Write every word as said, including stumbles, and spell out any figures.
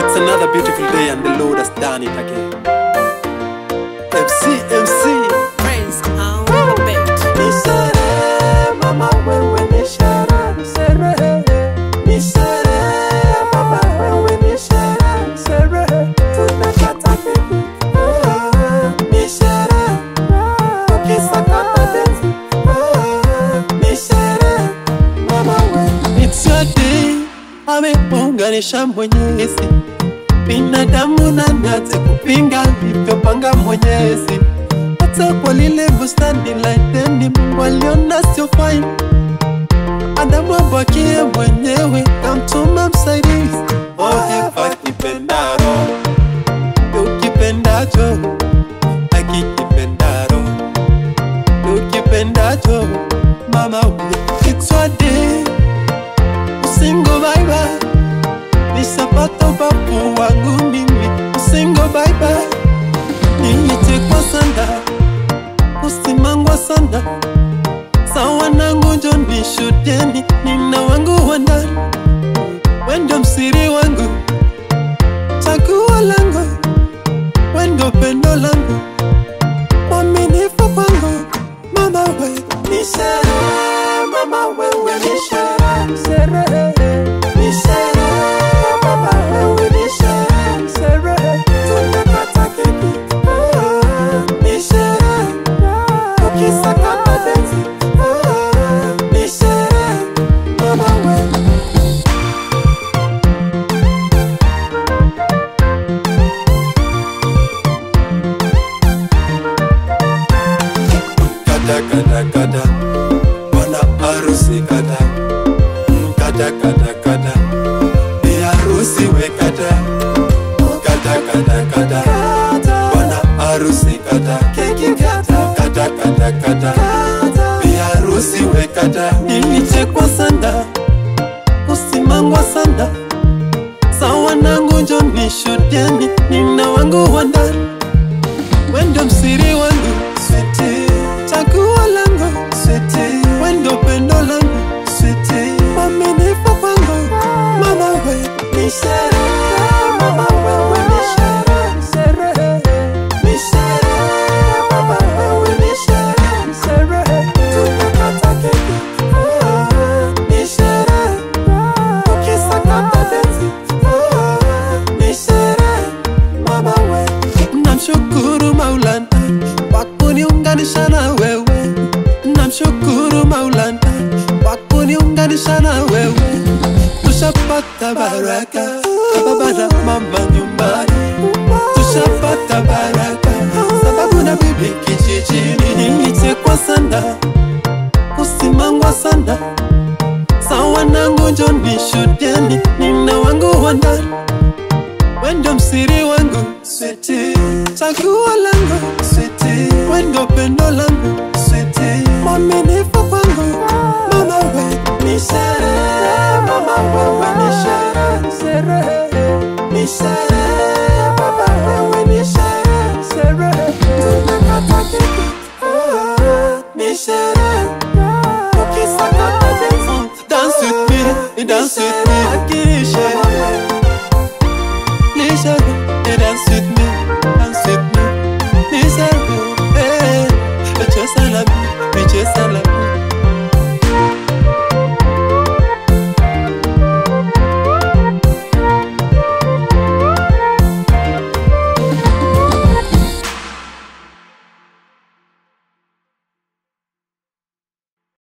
It's another beautiful day and the Lord has done it again. M C, M C, Praise on the beat. ni sherehe, mama wewe ni sherehe, sherehe. Ni sherehe, mama wewe ni sherehe, sherehe. Tunakata keki, ni sherehe. Tukisakata densi, ni sherehe, mama wewe. It's your day, ameunganisha Mwenyezi. Binadamu na nate kupinga alivyopanga Mwenyezi. Hata kwa lile bustani la Edeni Mungu aliona sio fine. Adamu abakie mwenyewe kamtuma msaidizi. Oh Eva kipendaro, ukipendacho akikipendaro, ukipendacho mama uye. It's your day, usingo bye bye. Nisapata babu wangu mimi, usingo bye bye. Nilitekwa sanda, usimangwa sanda. Sawa nangu njo nishudieni, nina wangu wandani. Wendo msiri wangu, chaguo langu. Wendo pendo langu, mwaminifu kwangu. Mama we, ni sherehe, mama wewe ni sherehe, sherehe. Ni sherehe, mama wewe ni sherehe, sherehe. Tunakata keki, ni sherehe. Tukisakata densi, ni sherehe, mama wewe. Kada kada kada, bwana harusi kada. Kada kada kada, bi harusi we kada. Kada kada kada, bwana harusi kada. Keki kada. Kada kada kada, bi harusi we kada. Nilichekwa sanda, usimangwa sanda. Sawa nangu njo nishudieni, nina wangu wandani. Wendo msiri wangu, sweetie. Chaguo langu, sweetie. Wendo pendo langu, sweetie. Mwaminifu kwangu, mama we. Ni sherehe, mama wewe ni sherehe, sherehe. Ni sherehe, mama wewe ni sherehe, sherehe. Tunakata keki, ni sherehe. Tukisakata densi, ni sherehe, mama we. Namshukuru Maulana kwa kuniunganisha na wewe. Namshukuru Maulana kwa kuniunganisha na wewe. Tushapata baraka, baba na mama nyumbani. Tushapata baraka, sababu na bibi kijijini. Nilitekwa sanda, usimangwa sanda. Sawa nangu njo nishudieni, nina wangu wandani. Wendo msiri wangu, sweetie. Chaguo